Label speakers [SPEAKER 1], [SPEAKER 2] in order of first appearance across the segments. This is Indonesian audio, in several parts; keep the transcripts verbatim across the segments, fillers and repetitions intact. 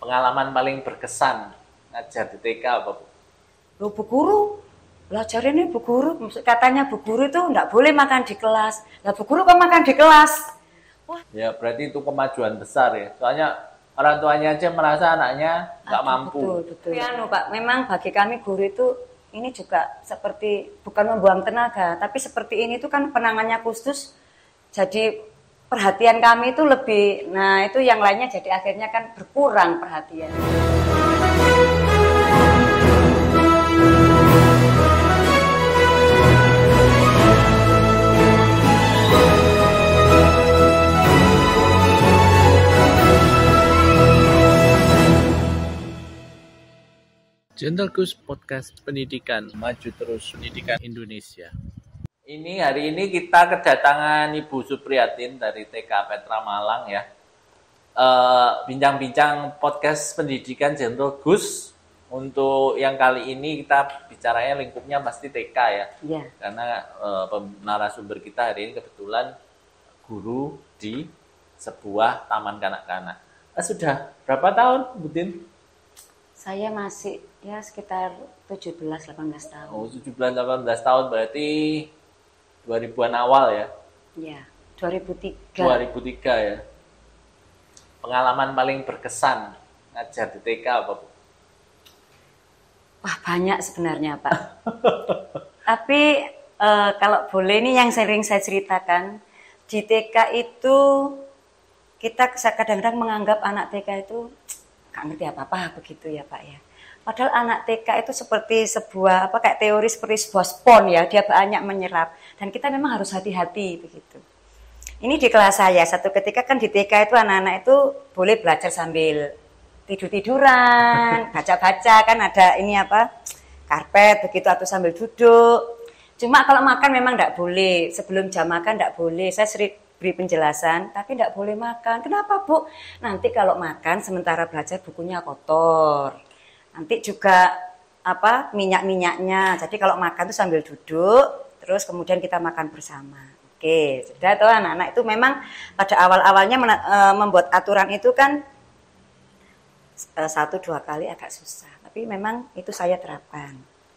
[SPEAKER 1] Pengalaman paling berkesan ngajar di T K apa, Bu?
[SPEAKER 2] Loh, Bu Guru, belajar ini Bu Guru, katanya Bu Guru itu enggak boleh makan di kelas. Lah Bu Guru kok makan di kelas? Wah.
[SPEAKER 1] Ya berarti itu kemajuan besar ya. Soalnya orang tuanya aja merasa anaknya nggak mampu.
[SPEAKER 2] Betul, betul. Ya, no, Pak, memang bagi kami guru itu ini juga seperti bukan membuang tenaga, tapi seperti ini itu kan penanganannya khusus. Jadi perhatian kami itu lebih, nah itu yang lainnya jadi akhirnya kan berkurang perhatian.
[SPEAKER 3] Gentle Gus Podcast Pendidikan, maju terus pendidikan Indonesia.
[SPEAKER 1] Ini hari ini kita kedatangan Ibu Supriyatin dari T K Petra Malang ya. Uh, bincang-bincang podcast pendidikan Gentle Gus. Untuk yang kali ini kita bicaranya lingkupnya pasti T K ya.
[SPEAKER 2] Iya.
[SPEAKER 1] Karena uh, narasumber kita hari ini kebetulan guru di sebuah taman kanak-kanak. Uh, sudah berapa tahun, Bu Tin?
[SPEAKER 2] Saya masih ya sekitar tujuh belas delapan belas tahun.
[SPEAKER 1] Oh, tujuh belas delapan belas tahun berarti dua ribuan awal ya?
[SPEAKER 2] Iya, dua ribu tiga.
[SPEAKER 1] dua ribu tiga ya. Pengalaman paling berkesan ngajar di T K apa, Bu?
[SPEAKER 2] Wah, banyak sebenarnya, Pak. Tapi uh, kalau boleh ini yang sering saya ceritakan, di T K itu kita kadang-kadang menganggap anak T K itu nggak ngerti apa-apa begitu ya, Pak ya. Padahal anak T K itu seperti sebuah apa kayak teori seperti sebuah spon ya, dia banyak menyerap dan kita memang harus hati-hati begitu. Ini di kelas saya satu ketika kan di T K itu anak-anak itu boleh belajar sambil tidur-tiduran, baca-baca kan ada ini apa karpet begitu atau sambil duduk. Cuma kalau makan memang tidak boleh, sebelum jam makan tidak boleh. Saya sering beri penjelasan, tapi tidak boleh makan. Kenapa, Bu? Nanti kalau makan sementara belajar bukunya kotor. Nanti juga apa minyak-minyaknya. Jadi kalau makan itu sambil duduk, terus kemudian kita makan bersama. Oke, sudah tuh anak-anak itu memang pada awal-awalnya mena- e, membuat aturan itu kan e, satu dua kali agak susah. Tapi memang itu saya terapkan.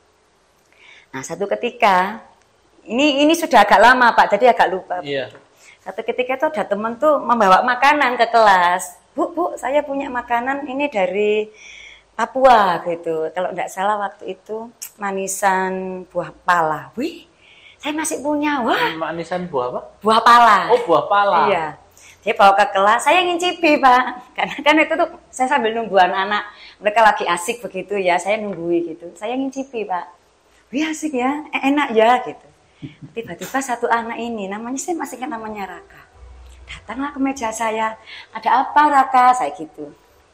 [SPEAKER 2] Nah satu ketika ini ini sudah agak lama Pak, jadi agak lupa.
[SPEAKER 1] Iya.
[SPEAKER 2] Satu ketika itu ada teman tuh membawa makanan ke kelas. Bu, bu, saya punya makanan ini dari Papua gitu. Kalau tidak salah waktu itu manisan buah pala. Wih, saya masih punya. Wah,
[SPEAKER 1] manisan buah apa?
[SPEAKER 2] Buah pala.
[SPEAKER 1] Oh, buah pala.
[SPEAKER 2] Iya. Dia bawa ke kelas, saya ngincipi Pak. Karena kan itu tuh saya sambil nunggu anak-anak. Mereka lagi asik begitu ya, saya nunggui gitu. Saya ngincipi Pak. Wih asik ya, enak ya gitu. Tiba-tiba satu anak ini, namanya saya masih ingat namanya Raka. Datanglah ke meja saya. Ada apa Raka? Saya gitu.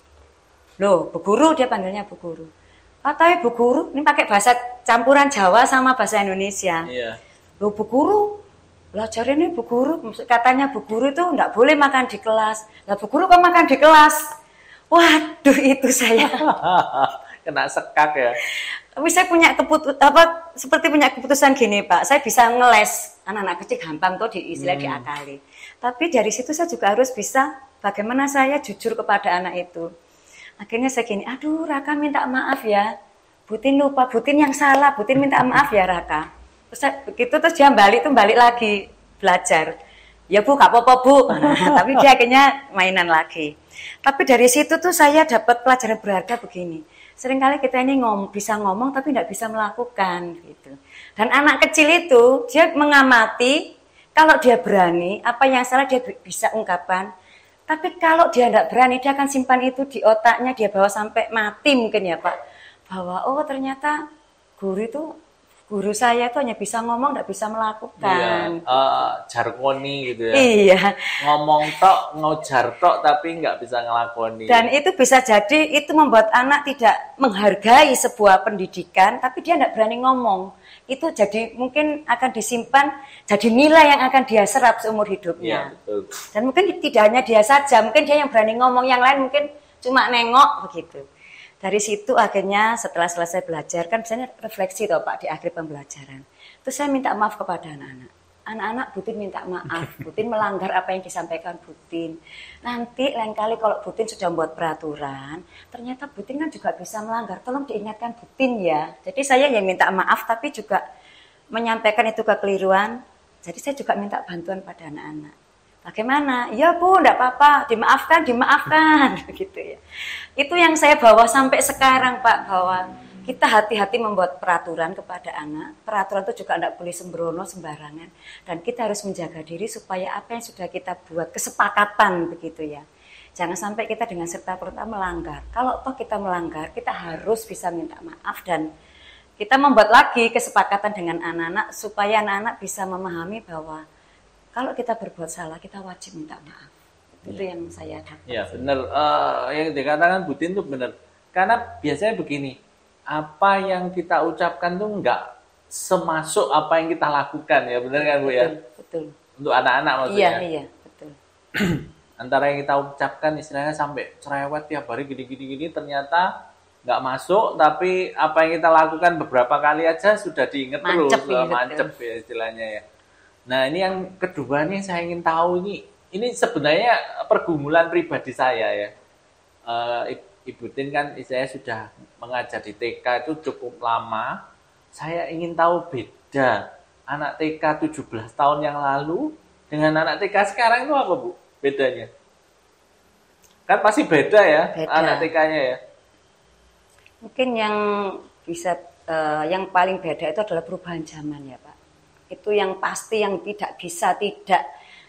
[SPEAKER 2] Loh, Bu Guru, dia panggilnya Bu Guru. Katanya Bu Guru, ini pakai bahasa campuran Jawa sama bahasa Indonesia.
[SPEAKER 1] Iya.
[SPEAKER 2] Loh Bu Guru, belajar ini Bu Guru, katanya Bu Guru itu enggak boleh makan di kelas. Lah Bu Guru kok makan di kelas? Waduh, itu saya.
[SPEAKER 1] Kena sekak ya.
[SPEAKER 2] Tapi saya punya keputus apa seperti punya keputusan gini Pak, saya bisa ngeles anak-anak kecil gampang tuh di istilah hmm. diakali. Tapi dari situ saya juga harus bisa bagaimana saya jujur kepada anak itu. Akhirnya saya gini, aduh Raka minta maaf ya, Butin lupa, Butin yang salah, Butin minta maaf ya Raka. Terus saya, begitu terus dia balik tuh balik lagi belajar. Ya Bu, gak apa-apa Bu. Nah, tapi dia akhirnya mainan lagi. Tapi dari situ tuh saya dapat pelajaran berharga begini. Seringkali kita ini ngom, bisa ngomong tapi tidak bisa melakukan gitu. Dan anak kecil itu dia mengamati kalau dia berani apa yang salah dia bisa ungkapkan. Tapi kalau dia tidak berani dia akan simpan itu di otaknya, dia bawa sampai mati mungkin ya Pak. Bahwa oh ternyata guru itu guru saya itu hanya bisa ngomong tidak bisa melakukan.
[SPEAKER 1] Iya, uh, jargoni gitu ya.
[SPEAKER 2] Iya.
[SPEAKER 1] Ngomong tok, ngojar tok tapi nggak bisa ngelakoni.
[SPEAKER 2] Dan itu bisa jadi itu membuat anak tidak menghargai sebuah pendidikan, tapi dia tidak berani ngomong. Itu jadi mungkin akan disimpan jadi nilai yang akan dia serap seumur hidupnya.
[SPEAKER 1] Iya, betul. Dan
[SPEAKER 2] mungkin tidak hanya dia saja, mungkin dia yang berani ngomong, yang lain mungkin cuma nengok begitu. Dari situ akhirnya setelah selesai belajar kan biasanya refleksi toh Pak di akhir pembelajaran. Terus saya minta maaf kepada anak-anak. anak-anak Butin minta maaf, Butin melanggar apa yang disampaikan Butin. Nanti lain kali kalau Butin sudah membuat peraturan, ternyata Butin kan juga bisa melanggar. Tolong diingatkan Butin ya. Jadi saya yang minta maaf tapi juga menyampaikan itu kekeliruan. Jadi saya juga minta bantuan pada anak-anak. Bagaimana? Ya Bu, enggak apa-apa, dimaafkan, dimaafkan gitu ya. Itu yang saya bawa sampai sekarang Pak, bahwa kita hati-hati membuat peraturan kepada anak. Peraturan itu juga tidak boleh sembrono sembarangan. Dan kita harus menjaga diri supaya apa yang sudah kita buat, kesepakatan begitu ya. Jangan sampai kita dengan serta-merta melanggar. Kalau toh kita melanggar, kita harus bisa minta maaf. Dan kita membuat lagi kesepakatan dengan anak-anak supaya anak-anak bisa memahami bahwa kalau kita berbuat salah, kita wajib minta maaf. Itu ya. Yang saya dapat.
[SPEAKER 1] Ya benar, uh, yang dikatakan Butin itu benar. Karena biasanya begini, apa yang kita ucapkan tuh enggak semasuk apa yang kita lakukan ya, benar kan Bu ya?
[SPEAKER 2] Betul, betul.
[SPEAKER 1] Untuk anak-anak maksudnya.
[SPEAKER 2] Iya, iya, betul.
[SPEAKER 1] Antara yang kita ucapkan istilahnya sampai cerewet tiap hari gini-gini-gini ternyata enggak masuk, tapi apa yang kita lakukan beberapa kali aja sudah diingat terus,
[SPEAKER 2] ya,
[SPEAKER 1] mancep ya istilahnya ya. Nah ini yang kedua nih saya ingin tahu ini, ini sebenarnya pergumulan pribadi saya ya. Uh, Ibu Tin kan saya sudah mengajar di T K itu cukup lama. Saya ingin tahu beda anak T K tujuh belas tahun yang lalu dengan anak T K sekarang itu apa Bu? Bedanya? Kan pasti beda ya beda. Anak T K-nya ya.
[SPEAKER 2] Mungkin yang bisa uh, yang paling beda itu adalah perubahan zaman ya Pak. Itu yang pasti yang tidak bisa tidak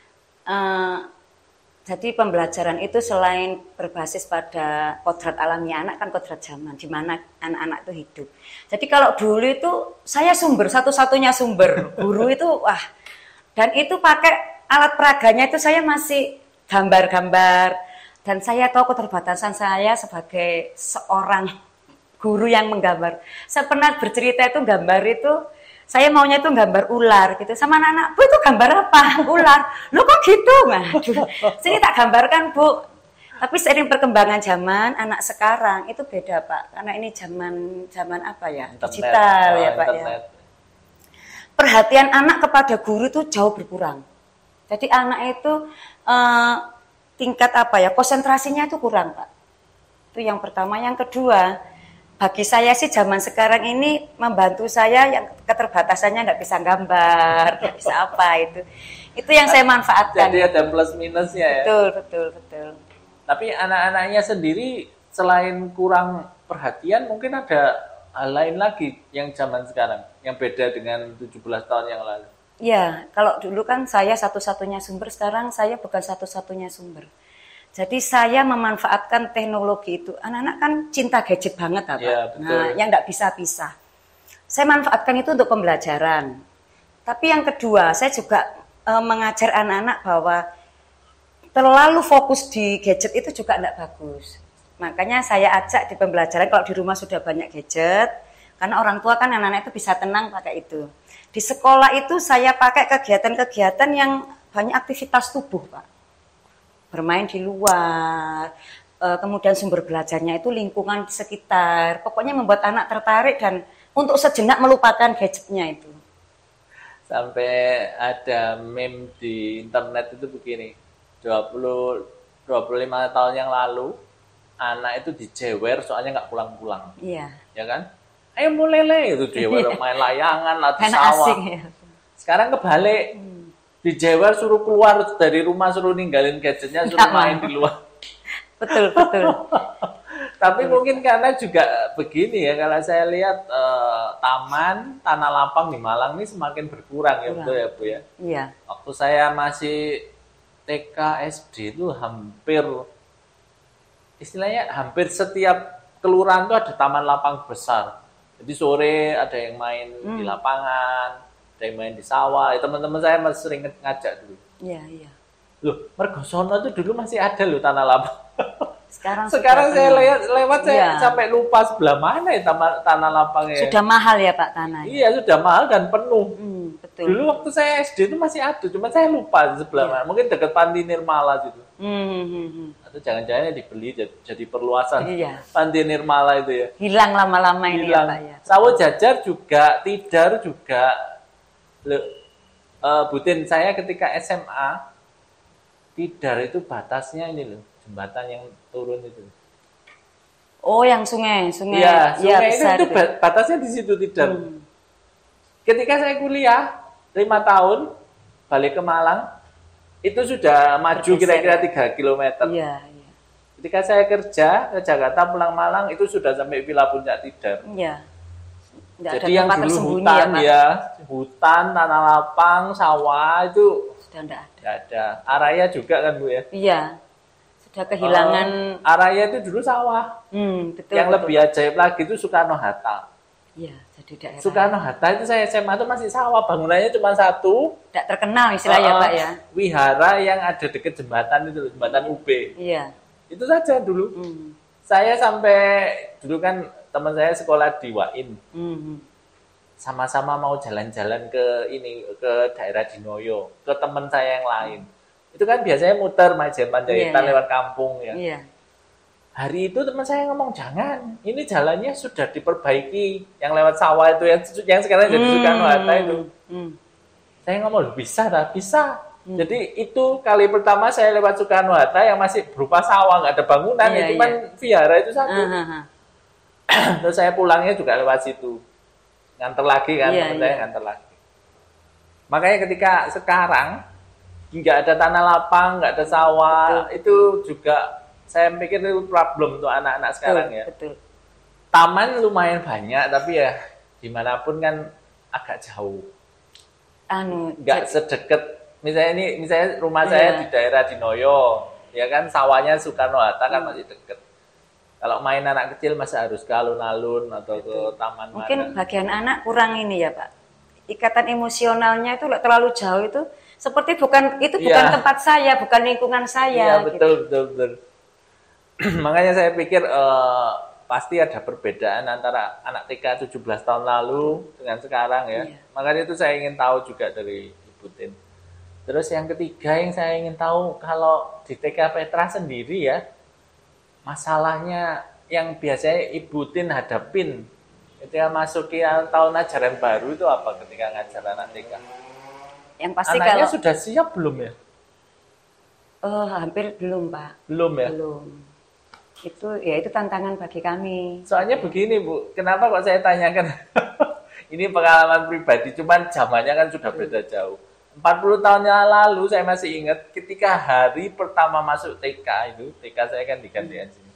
[SPEAKER 2] uh, jadi pembelajaran itu selain berbasis pada kodrat alamiah anak kan kodrat zaman di mana anak-anak itu hidup. Jadi kalau dulu itu saya sumber satu-satunya sumber guru itu wah, dan itu pakai alat peraganya itu saya masih gambar-gambar dan saya tahu keterbatasan saya sebagai seorang guru yang menggambar. Saya pernah bercerita itu gambar itu saya maunya itu gambar ular gitu. Sama anak-anak, Bu itu gambar apa? Ular. Loh kok gitu? Waduh, sini tak gambarkan Bu. Tapi seiring perkembangan zaman, anak sekarang itu beda Pak. Karena ini zaman zaman apa ya? Internet. Digital ya Pak ya. Perhatian anak kepada guru itu jauh berkurang. Jadi anak itu eh, tingkat apa ya? Konsentrasinya itu kurang Pak. Itu yang pertama. Yang kedua, bagi saya sih zaman sekarang ini membantu saya yang keterbatasannya nggak bisa gambar, nggak bisa apa itu. Itu yang saya manfaatkan.
[SPEAKER 1] Jadi ada plus minusnya ya.
[SPEAKER 2] Betul, betul, betul.
[SPEAKER 1] Tapi anak-anaknya sendiri selain kurang perhatian mungkin ada hal lain lagi yang zaman sekarang yang beda dengan tujuh belas tahun yang lalu.
[SPEAKER 2] Ya, kalau dulu kan saya satu-satunya sumber, sekarang saya bukan satu-satunya sumber. Jadi saya memanfaatkan teknologi itu. Anak-anak kan cinta gadget banget, Pak. Ya, nah, yang nggak bisa pisah. Saya manfaatkan itu untuk pembelajaran. Tapi yang kedua, saya juga e, mengajar anak-anak bahwa terlalu fokus di gadget itu juga nggak bagus. Makanya saya ajak di pembelajaran kalau di rumah sudah banyak gadget, karena orang tua kan anak-anak itu bisa tenang pakai itu. Di sekolah itu saya pakai kegiatan-kegiatan yang banyak aktivitas tubuh, Pak. Bermain di luar, kemudian sumber belajarnya itu lingkungan di sekitar. Pokoknya membuat anak tertarik dan untuk sejenak melupakan gadgetnya itu.
[SPEAKER 1] Sampai ada meme di internet itu begini, dua puluh dua puluh lima tahun yang lalu, anak itu dijewer soalnya nggak pulang-pulang.
[SPEAKER 2] Iya.
[SPEAKER 1] Ya kan? Ayo mulai itu jewer main layangan, latih sawah. Asing, ya. Sekarang kebalik. Hmm. Dijewer suruh keluar dari rumah, suruh ninggalin gadgetnya, suruh Nggak main mau. Di luar.
[SPEAKER 2] Betul, betul.
[SPEAKER 1] Tapi betul. Mungkin karena juga begini ya, kalau saya lihat eh, taman, tanah lapang di Malang ini semakin berkurang ya, betul ya Bu ya?
[SPEAKER 2] Iya.
[SPEAKER 1] Waktu saya masih T K S D itu hampir, istilahnya hampir setiap kelurahan itu ada taman lapang besar. Jadi sore ada yang main hmm. di lapangan, ada yang main di sawah. Ya, teman-teman saya masih sering ngajak dulu.
[SPEAKER 2] Iya, iya.
[SPEAKER 1] Loh, Mergosono itu dulu masih ada loh tanah lapang.
[SPEAKER 2] Sekarang
[SPEAKER 1] Sekarang saya lewat, lewat saya iya. sampai lupa sebelah mana ya tanah, tanah lapangnya.
[SPEAKER 2] Sudah mahal ya Pak tanah.
[SPEAKER 1] Iya, sudah mahal dan penuh.
[SPEAKER 2] Hmm, betul.
[SPEAKER 1] Dulu waktu saya S D itu masih ada, cuma saya lupa di sebelah iya. mana. Mungkin dekat Panti Nirmala situ. Hmm, hmm, hmm. Atau jangan-jangan dibeli jadi, jadi perluasan iya. Panti Nirmala itu ya.
[SPEAKER 2] Hilang lama-lama ini
[SPEAKER 1] Hilang.
[SPEAKER 2] ya Pak ya.
[SPEAKER 1] Sawo Jajar juga, Tidar juga. Loh, uh, Butin, saya ketika S M A Tidar itu batasnya ini loh, jembatan yang turun itu.
[SPEAKER 2] Oh, yang sungai, sungai.
[SPEAKER 1] Iya, sungai
[SPEAKER 2] ya,
[SPEAKER 1] itu, itu batasnya di situ Tidar. Hmm. Ketika saya kuliah lima tahun balik ke Malang, itu sudah maju kira-kira tiga kilometer.
[SPEAKER 2] Iya, iya.
[SPEAKER 1] Ketika saya kerja ke Jakarta pulang Malang itu sudah sampai Villa Puncak Tidar.
[SPEAKER 2] Iya. Nggak
[SPEAKER 1] Jadi yang dulu hutan ya, ya, hutan, tanah lapang, sawah itu
[SPEAKER 2] sudah enggak ada.
[SPEAKER 1] Enggak ada. Araya juga kan Bu ya?
[SPEAKER 2] Iya. Sudah kehilangan.
[SPEAKER 1] Uh, Araya itu dulu sawah.
[SPEAKER 2] Hmm, betul.
[SPEAKER 1] Yang
[SPEAKER 2] betul.
[SPEAKER 1] lebih ajaib lagi itu Soekarno-Hatta.
[SPEAKER 2] Iya, jadi daerah.
[SPEAKER 1] Soekarno-Hatta itu saya S M A itu masih sawah, bangunannya cuma satu.
[SPEAKER 2] Tidak terkenal istilahnya uh, Pak ya.
[SPEAKER 1] Wihara yang ada dekat jembatan itu, jembatan U B.
[SPEAKER 2] Iya.
[SPEAKER 1] Itu saja dulu. Hmm. Saya sampai dulu kan teman saya sekolah di Wain. Hmm. Sama-sama mau jalan-jalan ke ini ke daerah Dinoyo, ke teman saya yang lain. Itu kan biasanya muter Majen Panjaitan yeah, lewat yeah. kampung ya. Yeah. Hari itu teman saya ngomong jangan, ini jalannya sudah diperbaiki, yang lewat sawah itu yang yang sekarang jadi mm, Soekarno-Hatta itu. Mm. Saya ngomong bisa dah, bisa. Mm. Jadi itu kali pertama saya lewat Soekarno-Hatta yang masih berupa sawah, nggak ada bangunan, yeah, ya, cuman yeah. vihara itu satu. Uh-huh. Terus saya pulangnya juga lewat situ, nganter lagi kan, yeah, teman yeah. saya nganter lagi. Makanya ketika sekarang nggak ada tanah lapang, nggak ada sawah, betul. Itu juga saya pikir itu problem untuk anak-anak sekarang betul, ya. Betul. Taman lumayan banyak, tapi ya dimanapun kan agak jauh.
[SPEAKER 2] Anu,
[SPEAKER 1] nggak sedekat, misalnya ini, misalnya rumah iya. saya di daerah Dinoyo, ya kan sawahnya Soekarno-Hatta kan hmm. masih dekat. Kalau main anak kecil masih harus ke alun-alun atau betul. ke taman.
[SPEAKER 2] Mungkin
[SPEAKER 1] mana.
[SPEAKER 2] Bagian anak kurang ini ya Pak. Ikatan emosionalnya itu terlalu jauh itu. Seperti bukan itu bukan ya. tempat saya, bukan lingkungan saya.
[SPEAKER 1] Iya betul gitu. betul betul. Makanya saya pikir uh, pasti ada perbedaan antara anak T K tujuh belas tahun lalu dengan sekarang ya. Iya. Makanya itu saya ingin tahu juga dari Ibu Tin. Terus yang ketiga yang saya ingin tahu kalau di T K Petra sendiri ya, masalahnya yang biasanya Ibu Tin hadapin ketika masuki tahun ajaran baru itu apa ketika ngajar anak T K?
[SPEAKER 2] Yang pasti
[SPEAKER 1] anaknya
[SPEAKER 2] kalau
[SPEAKER 1] sudah siap belum ya?
[SPEAKER 2] Oh, hampir belum Pak.
[SPEAKER 1] Belum ya?
[SPEAKER 2] Belum. Itu ya itu tantangan bagi kami.
[SPEAKER 1] Soalnya begini Bu, kenapa kok saya tanyakan? Ini pengalaman pribadi, cuman zamannya kan sudah beda jauh. empat puluh tahun yang lalu saya masih ingat ketika hari pertama masuk T K itu, T K saya kan digantian sini.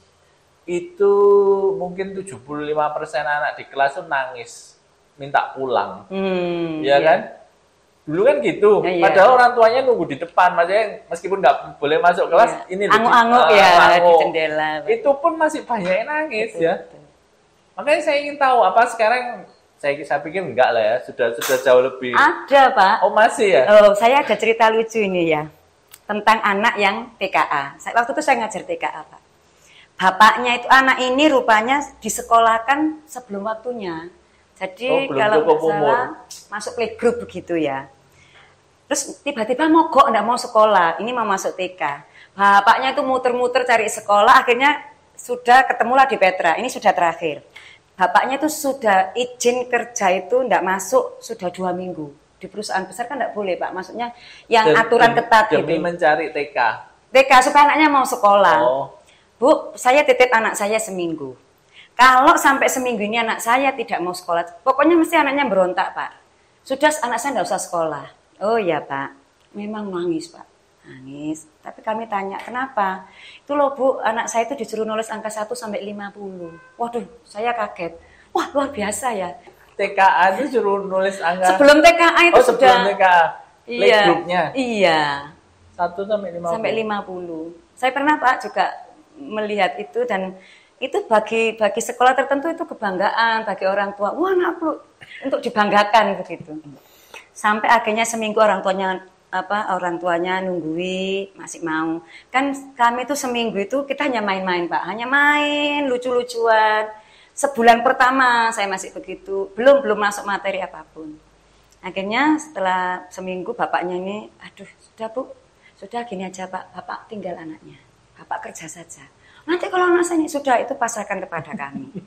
[SPEAKER 1] Itu mungkin tujuh puluh lima persen anak di kelas itu nangis, minta pulang. Hmm, ya iya. kan? Dulu kan gitu, ya, padahal iya. orang tuanya nunggu di depan, maksudnya meskipun nggak boleh masuk kelas, iya. ini
[SPEAKER 2] angu-angu ya angu. Di jendela.
[SPEAKER 1] Itu pun masih banyak yang nangis betul, ya. Betul. Makanya saya ingin tahu apa sekarang, saya, saya pikir enggak lah ya, sudah sudah jauh lebih.
[SPEAKER 2] Ada Pak.
[SPEAKER 1] Oh masih ya?
[SPEAKER 2] Oh saya ada cerita lucu ini ya, tentang anak yang T K A. Waktu itu saya ngajar T K A Pak. Bapaknya itu anak ini rupanya disekolahkan sebelum waktunya. Jadi oh, kalau nggak salah masuk playgroup begitu ya. Terus tiba-tiba mogok nggak mau sekolah, ini mau masuk T K. Bapaknya itu muter-muter cari sekolah, akhirnya sudah ketemulah di Petra. Ini sudah terakhir. Bapaknya itu sudah izin kerja itu nggak masuk sudah dua minggu. Di perusahaan besar kan nggak boleh Pak, maksudnya yang Dan, aturan ketat
[SPEAKER 1] demi
[SPEAKER 2] gitu. Demi
[SPEAKER 1] mencari T K.
[SPEAKER 2] T K supaya anaknya mau sekolah.
[SPEAKER 1] Oh.
[SPEAKER 2] Bu, saya titip anak saya seminggu. Kalau sampai seminggu ini anak saya tidak mau sekolah, pokoknya mesti anaknya berontak Pak. Sudah anak saya nggak usah sekolah. Oh iya Pak, memang nangis Pak, nangis. Tapi kami tanya, kenapa? Itu loh Bu, anak saya itu disuruh nulis angka satu sampai lima puluh. Waduh, saya kaget. Wah luar biasa ya.
[SPEAKER 1] T K A itu suruh nulis angka.
[SPEAKER 2] Sebelum T K A itu
[SPEAKER 1] oh,
[SPEAKER 2] sudah.
[SPEAKER 1] sebelum T K A,
[SPEAKER 2] iya,
[SPEAKER 1] grupnya.
[SPEAKER 2] Iya.
[SPEAKER 1] satu sampai lima puluh.
[SPEAKER 2] Sampai lima puluh. Saya pernah Pak juga melihat itu dan itu bagi bagi sekolah tertentu itu kebanggaan bagi orang tua. Wah anakku untuk dibanggakan begitu. Sampai akhirnya seminggu orang tuanya apa orang tuanya nunggui masih mau. Kan kami itu seminggu itu kita hanya main-main Pak, hanya main lucu-lucuan. Sebulan pertama saya masih begitu, belum belum masuk materi apapun. Akhirnya setelah seminggu bapaknya ini, aduh sudah Bu, sudah gini aja Pak, Bapak tinggal anaknya, Bapak kerja saja. Nanti kalau anak saya ini sudah itu pasrahkan kepada kami.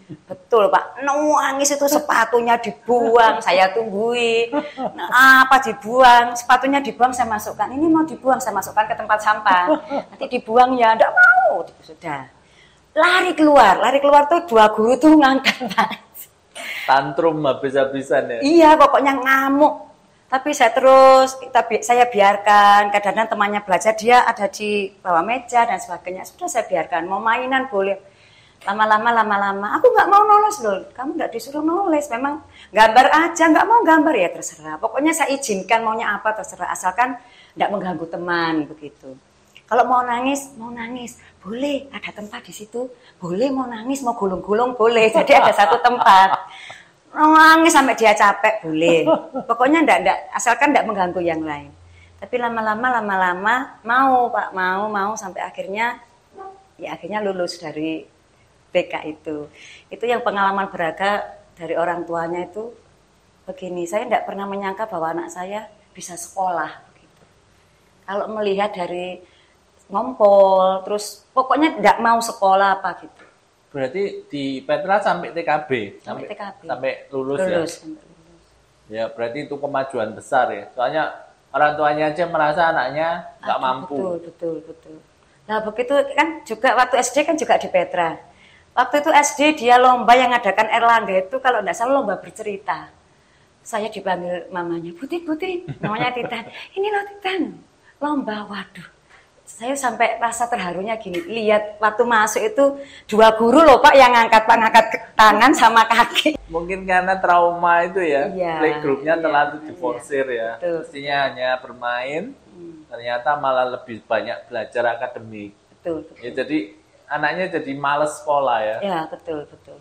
[SPEAKER 2] betul Pak, nangis itu sepatunya dibuang, saya tunggui. Nah, apa dibuang? Sepatunya dibuang, saya masukkan. Ini mau dibuang, saya masukkan ke tempat sampah. Nanti dibuang ya, enggak mau. Sudah. Lari keluar, lari keluar tuh dua guru tuh ngangkat Pak.
[SPEAKER 1] Tantrum habis-habisan ya.
[SPEAKER 2] Iya, pokoknya ngamuk. Tapi saya terus, kita, saya biarkan, kadang-kadang temannya belajar, dia ada di bawah meja dan sebagainya. Sudah saya biarkan, mau mainan boleh. Lama-lama, lama-lama, aku nggak mau nulis loh. Kamu nggak disuruh nulis, memang gambar aja, nggak mau gambar ya terserah. Pokoknya saya izinkan maunya apa terserah, asalkan nggak mengganggu teman, begitu. Kalau mau nangis, mau nangis, boleh, ada tempat di situ. Boleh mau nangis, mau gulung-gulung, boleh. Jadi ada satu tempat. Nangis sampai dia capek boleh. Pokoknya enggak, enggak, asalkan enggak mengganggu yang lain. Tapi lama-lama lama-lama mau Pak, mau mau sampai akhirnya ya akhirnya lulus dari T K itu. Itu yang pengalaman berharga dari orang tuanya itu begini. Saya enggak pernah menyangka bahwa anak saya bisa sekolah gitu. Kalau melihat dari ngompol terus pokoknya enggak mau sekolah apa gitu.
[SPEAKER 1] Berarti di Petra sampai T K B, sampai,
[SPEAKER 2] sampai T K B.
[SPEAKER 1] Sampai lulus,
[SPEAKER 2] lulus
[SPEAKER 1] ya.
[SPEAKER 2] Sampai lulus.
[SPEAKER 1] Ya, berarti itu kemajuan besar ya. Soalnya orang tuanya aja merasa anaknya nggak mampu.
[SPEAKER 2] Betul, betul, betul. Nah, begitu kan juga waktu S D kan juga di Petra. Waktu itu S D dia lomba yang ngadakan Erlangga itu kalau enggak salah lomba bercerita. Saya dipanggil mamanya, "Buti, Buti." Namanya Titan. "Ini loh Titan, lomba." Waduh. Saya sampai rasa terharunya gini, lihat waktu masuk itu dua guru loh Pak yang ngangkat Pak ngangkat tangan sama kaki.
[SPEAKER 1] Mungkin karena trauma itu ya,
[SPEAKER 2] iya,
[SPEAKER 1] playgroupnya
[SPEAKER 2] iya,
[SPEAKER 1] terlalu
[SPEAKER 2] iya,
[SPEAKER 1] diforsir ya.
[SPEAKER 2] Betul.
[SPEAKER 1] Mestinya hanya bermain,
[SPEAKER 2] hmm.
[SPEAKER 1] ternyata malah lebih banyak belajar akademik.
[SPEAKER 2] Betul, betul.
[SPEAKER 1] Ya, jadi anaknya jadi males sekolah ya.
[SPEAKER 2] Ya betul betul.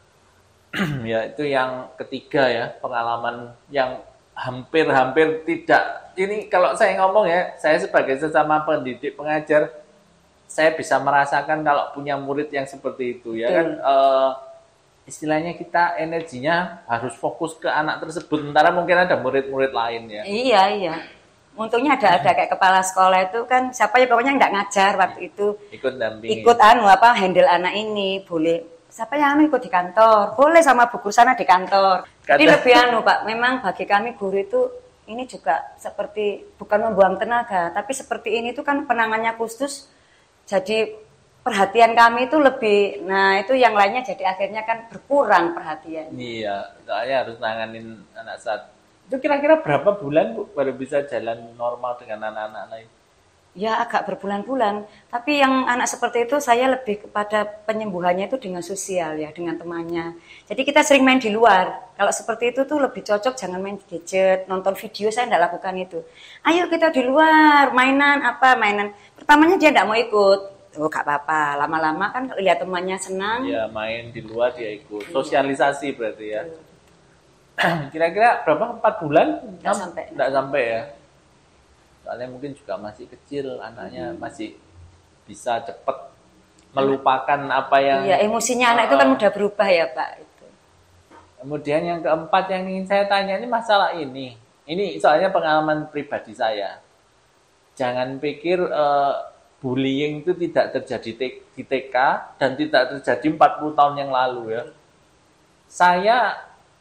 [SPEAKER 1] Ya itu yang ketiga ya, pengalaman yang hampir-hampir tidak. Ini kalau saya ngomong ya, saya sebagai sesama pendidik pengajar, saya bisa merasakan kalau punya murid yang seperti itu ya kan, e, istilahnya kita energinya harus fokus ke anak tersebut, sementara mungkin ada murid-murid lain ya.
[SPEAKER 2] Iya iya. Untungnya ada ada kayak kepala sekolah itu kan siapa ya pokoknya nggak ngajar waktu itu.
[SPEAKER 1] Ikut dampingi.
[SPEAKER 2] Ikut anu apa handle anak ini boleh. Siapa yang anu ikut di kantor, boleh sama bu guru sana di kantor. Jadi lebih anu Pak, memang bagi kami guru itu ini juga seperti bukan membuang tenaga, tapi seperti ini itu kan penangannya khusus, jadi perhatian kami itu lebih, nah itu yang lainnya jadi akhirnya kan berkurang perhatian.
[SPEAKER 1] Iya, soalnya harus nanganin anak saat. Itu kira-kira berapa bulan Bu baru bisa jalan normal dengan anak-anak lain?
[SPEAKER 2] Ya agak berbulan-bulan, tapi yang anak seperti itu saya lebih kepada penyembuhannya itu dengan sosial ya, dengan temannya. Jadi kita sering main di luar. Kalau seperti itu tuh lebih cocok jangan main gadget, nonton video saya tidak lakukan itu. Ayo kita di luar, mainan apa, mainan. Pertamanya dia tidak mau ikut. Oh gak apa-apa, lama-lama kan lihat temannya senang.
[SPEAKER 1] Ya main di luar dia ikut, sosialisasi berarti ya. Kira-kira berapa, empat bulan?
[SPEAKER 2] Tidak sampai.
[SPEAKER 1] Tidak sampai ya. Soalnya mungkin juga masih kecil, anaknya hmm. masih bisa cepat melupakan apa yang...
[SPEAKER 2] Iya, emosinya anak uh, itu kan mudah berubah ya Pak. Itu.
[SPEAKER 1] Kemudian yang keempat yang ingin saya tanya ini masalah ini. Ini soalnya pengalaman pribadi saya. Jangan pikir uh, bullying itu tidak terjadi di T K dan tidak terjadi empat puluh tahun yang lalu ya. Saya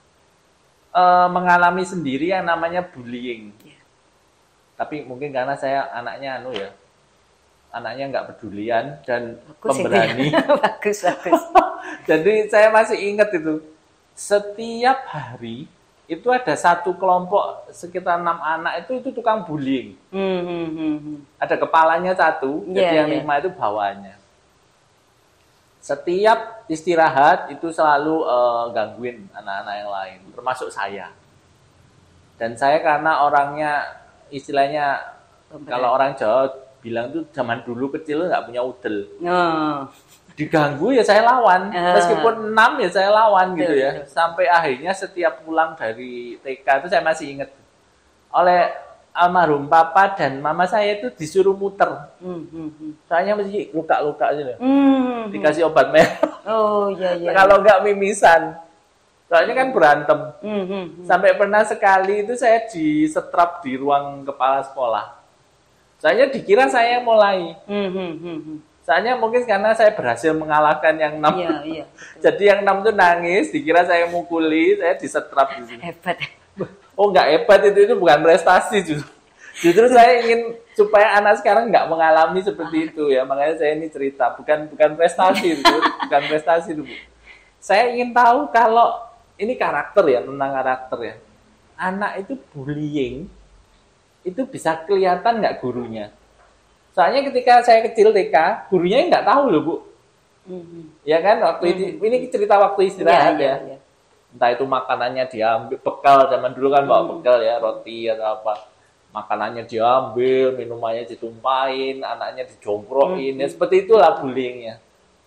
[SPEAKER 1] uh, mengalami sendiri yang namanya bullying. Tapi mungkin karena saya anaknya anu ya, anaknya nggak pedulian dan bagus pemberani.
[SPEAKER 2] bagus, bagus.
[SPEAKER 1] Jadi saya masih ingat itu, setiap hari itu ada satu kelompok sekitar enam anak itu itu tukang bullying.
[SPEAKER 2] Hmm, hmm, hmm.
[SPEAKER 1] Ada kepalanya satu,
[SPEAKER 2] yeah,
[SPEAKER 1] jadi yang
[SPEAKER 2] yeah.
[SPEAKER 1] lima itu bawahnya. Setiap istirahat itu selalu uh, gangguin anak-anak yang lain, termasuk saya. Dan saya karena orangnya istilahnya Pemberan. Kalau orang Jawa bilang tuh zaman dulu kecil nggak punya udel.
[SPEAKER 2] Oh.
[SPEAKER 1] Diganggu ya saya lawan,
[SPEAKER 2] uh.
[SPEAKER 1] meskipun enam ya saya lawan gitu ya. Sampai akhirnya setiap pulang dari T K itu saya masih ingat oleh almarhum papa dan mama saya itu disuruh muter. Hmm, hmm, hmm. Soalnya masih luka-luka aja. Hmm, dikasih obat merah.
[SPEAKER 2] Oh iya iya.
[SPEAKER 1] Kalau nggak mimisan. Soalnya kan berantem.
[SPEAKER 2] Hmm, hmm, hmm.
[SPEAKER 1] Sampai pernah sekali itu saya disetrap di ruang kepala sekolah. Soalnya dikira saya mulai.
[SPEAKER 2] Hmm, hmm, hmm.
[SPEAKER 1] Soalnya mungkin karena saya berhasil mengalahkan yang enam.
[SPEAKER 2] Iya, iya.
[SPEAKER 1] Jadi yang enam itu nangis, dikira saya mukuli, saya disetrap gitu.
[SPEAKER 2] Hebat.
[SPEAKER 1] Oh nggak hebat, itu itu bukan prestasi justru. Justru saya ingin supaya anak sekarang nggak mengalami seperti itu ya. Makanya saya ini cerita, bukan bukan prestasi itu, bukan prestasi itu, Bu. Saya ingin tahu kalau ini karakter ya, tentang karakter ya. Anak itu bullying, itu bisa kelihatan nggak gurunya? Soalnya ketika saya kecil T K, gurunya nggak tahu loh, Bu. Mm-hmm. Ya kan, waktu mm-hmm. ini cerita waktu istirahat ya. ya. ya. Entah itu makanannya diambil, bekal zaman dulu kan bawa mm-hmm. bekal ya, roti atau apa. Makanannya diambil, minumannya ditumpahin, anaknya dijomprokin, mm-hmm. ya seperti itulah bullyingnya.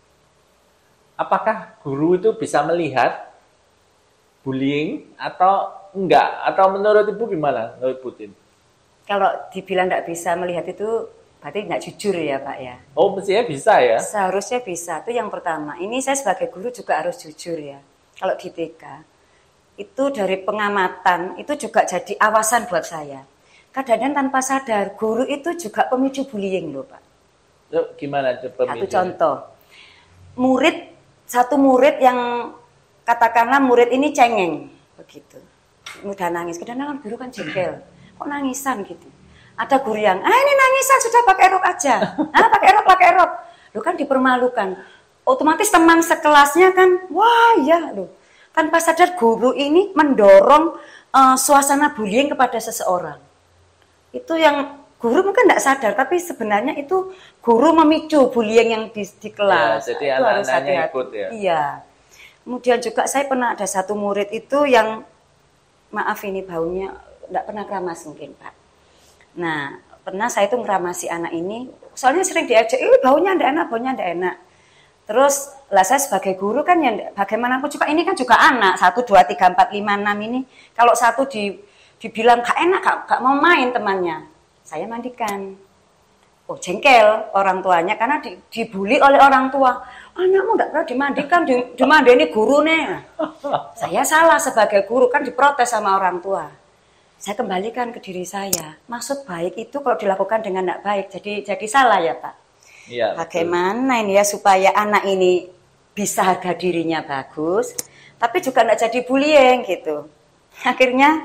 [SPEAKER 1] Apakah guru itu bisa melihat bullying atau enggak? Atau menurut Ibu gimana, menurut Putin?
[SPEAKER 2] Kalau dibilang nggak bisa melihat itu, berarti nggak jujur ya Pak ya?
[SPEAKER 1] Oh, mestinya bisa ya?
[SPEAKER 2] Seharusnya bisa, itu yang pertama. Ini saya sebagai guru juga harus jujur ya. Kalau di T K, itu dari pengamatan, itu juga jadi awasan buat saya. Kadang-kadang tanpa sadar, guru itu juga pemicu bullying loh Pak.
[SPEAKER 1] Loh, gimana pemicu?
[SPEAKER 2] Satu contoh, murid, satu murid yang katakanlah murid ini cengeng, begitu. Mudah nangis, kadang-kadang guru kan jengkel, kok nangisan gitu. Ada guru yang, ah ini nangisan sudah pakai rok aja. Ah pakai rok, pakai rok. Lu kan dipermalukan. Otomatis teman sekelasnya kan, wah ya loh. Tanpa sadar guru ini mendorong uh, suasana bullying kepada seseorang. Itu yang guru mungkin tidak sadar, tapi sebenarnya itu guru memicu bullying yang di, di kelas.
[SPEAKER 1] Ya, jadi itu anak-anaknya ikut ya.
[SPEAKER 2] Iya. Kemudian juga saya pernah ada satu murid itu yang, maaf ini baunya, tidak pernah keramas mungkin Pak. Nah, pernah saya itu ngeramasi anak ini, soalnya sering diajak, ini baunya enggak enak, baunya enggak enak. Terus, lah saya sebagai guru kan, ya bagaimanapun juga, ini kan juga anak, satu, dua, tiga, empat, lima, enam ini, kalau satu di, dibilang gak enak, gak, gak mau main temannya, saya mandikan. Oh, jengkel orang tuanya, karena di, dibully oleh orang tua. Anakmu enggak pernah dimandikan, di, dimandini guru nih. Saya salah sebagai guru, kan diprotes sama orang tua. Saya kembalikan ke diri saya. Maksud baik itu kalau dilakukan dengan tidak baik, jadi jadi salah ya Pak.
[SPEAKER 1] Iya.
[SPEAKER 2] Bagaimana betul. Ini ya supaya anak ini bisa harga dirinya bagus, tapi juga tidak jadi bullying gitu. Akhirnya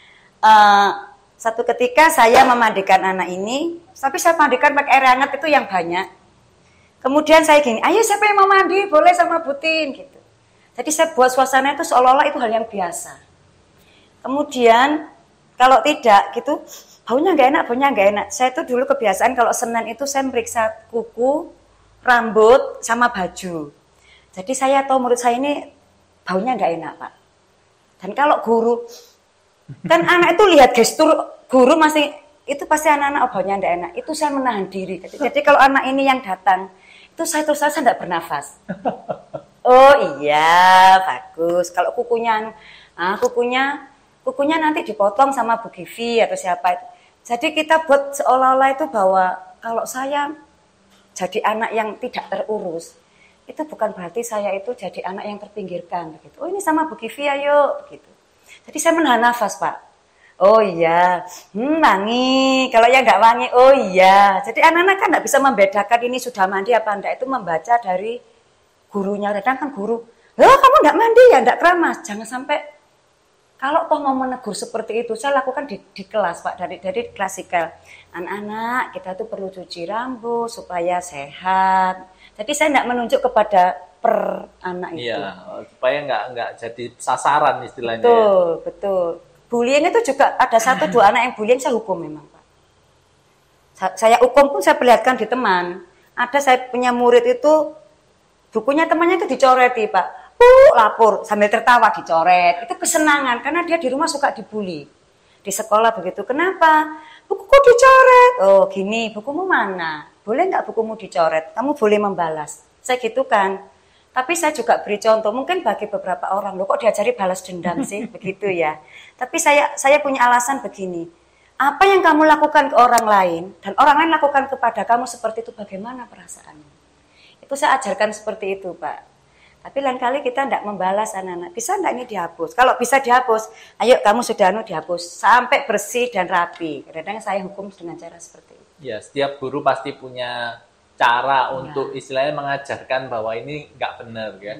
[SPEAKER 2] uh, satu ketika saya memandikan anak ini, tapi saya mandikan pakai air hangat itu yang banyak. Kemudian saya gini, ayo siapa yang mau mandi, boleh sama Butin gitu. Jadi saya buat suasana itu seolah-olah itu hal yang biasa. Kemudian kalau tidak gitu, baunya nggak enak, baunya nggak enak. Saya tuh dulu kebiasaan kalau Senin itu saya meriksa kuku, rambut, sama baju. Jadi saya tahu menurut saya ini baunya nggak enak Pak. Dan kalau guru, kan anak itu lihat gestur guru masih, itu pasti anak-anak oh, baunya nggak enak. Itu saya menahan diri. Jadi kalau anak ini yang datang, itu saya terus saya nggak bernafas. Oh iya, bagus. Kalau kukunya, ah, kukunya Kukunya nanti dipotong sama Bu Givi atau siapa. Jadi kita buat seolah-olah itu bahwa kalau saya jadi anak yang tidak terurus, itu bukan berarti saya itu jadi anak yang terpinggirkan. Begitu. Oh ini sama Bu Givi ayo. Begitu. Jadi saya menahan nafas Pak. Oh iya, hmm, wangi. Kalau yang nggak wangi, oh iya. Jadi anak-anak kan nggak bisa membedakan ini sudah mandi apa enggak. Itu membaca dari gurunya. Kadang kan guru, loh kamu nggak mandi ya, nggak keramas. Jangan sampai kalau toh mau menegur seperti itu, saya lakukan di, di kelas Pak, dari dari klasikal. Anak-anak, kita tuh perlu cuci rambut supaya sehat. Jadi saya tidak menunjuk kepada per anak itu.
[SPEAKER 1] Iya, supaya nggak nggak jadi sasaran istilahnya.
[SPEAKER 2] Betul, ya. betul. Bullying itu juga ada satu dua anak yang bullying saya hukum memang Pak. Saya hukum pun saya perlihatkan di teman. Ada saya punya murid itu, bukunya temannya itu dicoreti Pak. Uh, lapor sambil tertawa dicoret. Itu kesenangan karena dia di rumah suka dibully. Di sekolah begitu. Kenapa? Bukuku dicoret. Oh gini, bukumu mana? Boleh nggak bukumu dicoret? Kamu boleh membalas. Saya gitu kan. Tapi saya juga beri contoh. Mungkin bagi beberapa orang, loh kok diajari balas dendam sih? Begitu ya. Tapi saya saya punya alasan begini. Apa yang kamu lakukan ke orang lain dan orang lain lakukan kepada kamu seperti itu, bagaimana perasaanmu? Itu saya ajarkan seperti itu Pak. Tapi lain kali kita tidak membalas anak-anak. Bisa tidak ini dihapus? Kalau bisa dihapus, ayo kamu sudah anu dihapus. Sampai bersih dan rapi. Kadang-kadang saya hukum dengan cara seperti itu.
[SPEAKER 1] Ya, setiap guru pasti punya cara
[SPEAKER 2] Ya.
[SPEAKER 1] untuk istilahnya mengajarkan bahwa ini nggak benar kan.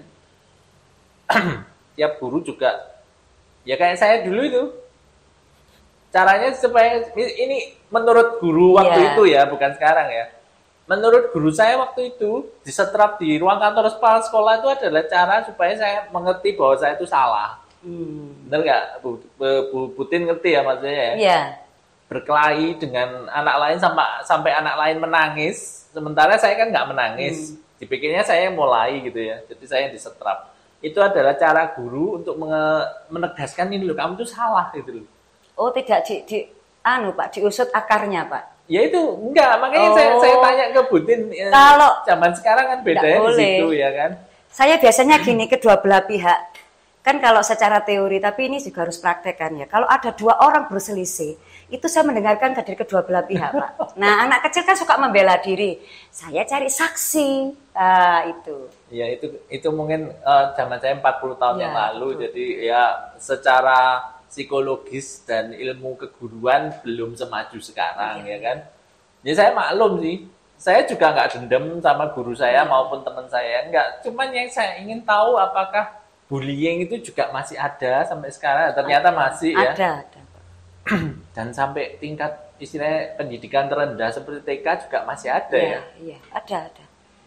[SPEAKER 1] Tiap guru juga ya kayak saya dulu itu caranya supaya ini menurut guru waktu
[SPEAKER 2] Ya.
[SPEAKER 1] itu ya, bukan sekarang ya. Menurut guru saya waktu itu disetrap di ruang kantor kepala sekolah itu adalah cara supaya saya mengerti bahwa saya itu salah.
[SPEAKER 2] Hmm.
[SPEAKER 1] Benar nggak, Bu, Bu, Bu Putin ngerti ya maksudnya ya?
[SPEAKER 2] Iya.
[SPEAKER 1] Berkelahi dengan anak lain sampai sampai anak lain menangis, sementara saya kan nggak menangis. Hmm. Dipikirnya saya yang mulai gitu ya, jadi saya yang disetrap. Itu adalah cara guru untuk menge- menegaskan ini loh, kamu tuh salah gitu loh.
[SPEAKER 2] Oh tidak di, di anu Pak, diusut akarnya Pak.
[SPEAKER 1] Ya itu enggak, makanya
[SPEAKER 2] Oh.
[SPEAKER 1] saya saya tanya ke Putin. eh,
[SPEAKER 2] Kalau-
[SPEAKER 1] zaman sekarang kan bedanya di
[SPEAKER 2] boleh.
[SPEAKER 1] situ ya kan.
[SPEAKER 2] Saya biasanya gini, kedua belah pihak. Kan kalau secara teori, tapi ini juga harus praktekkan ya. Kalau ada dua orang berselisih, itu saya mendengarkan dari kedua belah pihak, Pak. Nah, anak kecil kan suka membela diri. Saya cari saksi. Nah, itu.
[SPEAKER 1] Ya itu itu mungkin eh, zaman saya empat puluh tahun
[SPEAKER 2] Ya,
[SPEAKER 1] yang lalu,
[SPEAKER 2] betul.
[SPEAKER 1] jadi ya secara psikologis dan ilmu keguruan belum semaju sekarang ya, kan. Jadi saya maklum sih, saya juga nggak dendam sama guru saya maupun teman saya, nggak. Cuman yang saya ingin tahu apakah bullying itu juga masih ada sampai sekarang? Ternyata
[SPEAKER 2] Ada,
[SPEAKER 1] masih ya.
[SPEAKER 2] Ada, ada.
[SPEAKER 1] Dan sampai tingkat istilahnya pendidikan terendah seperti T K juga masih ada ya.
[SPEAKER 2] Iya, iya, ada, ada.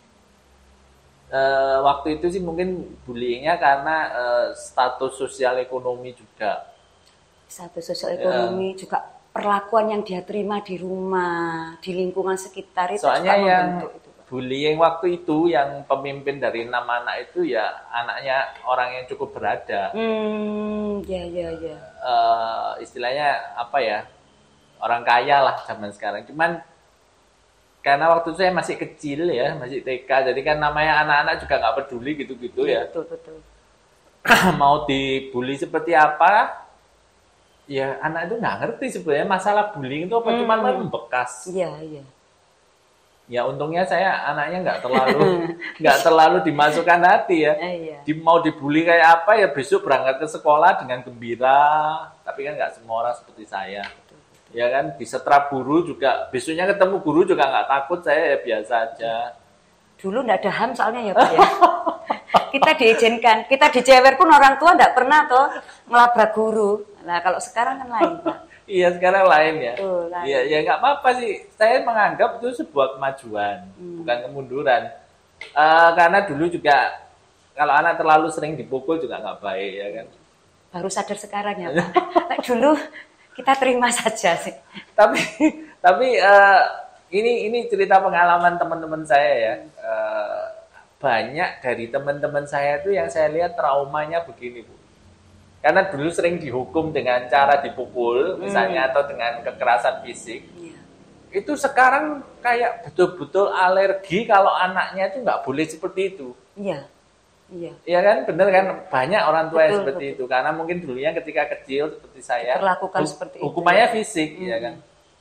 [SPEAKER 1] Eh, waktu itu sih mungkin bullyingnya karena eh, status sosial ekonomi juga.
[SPEAKER 2] Satu sosial ekonomi juga perlakuan yang dia terima di rumah, di lingkungan sekitar itu
[SPEAKER 1] Soalnya
[SPEAKER 2] juga
[SPEAKER 1] yang
[SPEAKER 2] membentuk itu, Pak.
[SPEAKER 1] bullying waktu itu yang pemimpin dari enam anak itu ya anaknya orang yang cukup berada.
[SPEAKER 2] Hmm, ya, ya, ya.
[SPEAKER 1] Eh, istilahnya apa ya, orang kaya lah zaman sekarang. Cuman karena waktu itu saya masih kecil ya, masih T K, jadi kan namanya anak-anak juga nggak peduli gitu-gitu ya.
[SPEAKER 2] Betul, betul.
[SPEAKER 1] Mau dibully seperti apa, ya anak itu nggak ngerti sebenarnya masalah bullying itu apa,
[SPEAKER 2] Hmm.
[SPEAKER 1] cuman membekas.
[SPEAKER 2] Iya, iya.
[SPEAKER 1] Ya untungnya saya anaknya nggak terlalu nggak terlalu dimasukkan hati ya.
[SPEAKER 2] Eh, iya.
[SPEAKER 1] Di, mau dibully kayak apa ya besok berangkat ke sekolah dengan gembira. Tapi kan nggak semua orang seperti saya. Ya kan, disetrap guru juga, besoknya ketemu guru juga nggak takut, saya ya biasa aja.
[SPEAKER 2] Dulu nggak ada H A M soalnya ya Pak ya. Kita diizinkan, kita dijewer pun orang tua nggak pernah toh ngelabrak guru. Nah kalau sekarang kan lain Pak.
[SPEAKER 1] Iya sekarang lain ya.
[SPEAKER 2] Betul, lain.
[SPEAKER 1] Iya ya nggak apa-apa sih. Saya menganggap itu sebuah kemajuan,
[SPEAKER 2] Hmm.
[SPEAKER 1] bukan kemunduran. Eh, karena dulu juga kalau anak terlalu sering dipukul juga nggak baik ya kan.
[SPEAKER 2] Baru sadar sekarang ya Pak. Nah, dulu kita terima saja sih.
[SPEAKER 1] Tapi tapi eh, ini ini cerita pengalaman teman-teman saya ya. Eh, banyak dari teman-teman saya itu yang saya lihat traumanya begini Bu. Karena dulu sering dihukum dengan cara dipukul misalnya atau dengan kekerasan fisik.
[SPEAKER 2] Iya.
[SPEAKER 1] Itu sekarang kayak betul-betul alergi kalau anaknya itu nggak boleh seperti itu.
[SPEAKER 2] Iya. Iya.
[SPEAKER 1] Iya kan, bener kan, banyak orang tua yang
[SPEAKER 2] Betul,
[SPEAKER 1] seperti
[SPEAKER 2] betul.
[SPEAKER 1] itu karena mungkin dulunya ketika kecil seperti saya
[SPEAKER 2] Diperlakukan
[SPEAKER 1] hu-
[SPEAKER 2] seperti itu.
[SPEAKER 1] hukumannya fisik, ya kan.